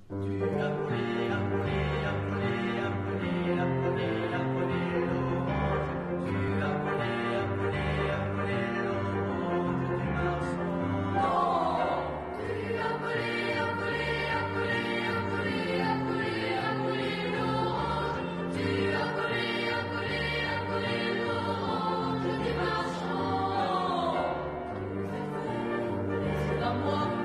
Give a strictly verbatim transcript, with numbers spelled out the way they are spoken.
Tu appelé, appelé, appelé, appelé, appelé, appelé l'orange. Tu appelé, appelé, appelé l'orange du marchand. Tu appelé, appelé, appelé, appelé, appelé, appelé l'orange. Tu appelé, appelé, appelé l'orange du marchand. C'est pas moi.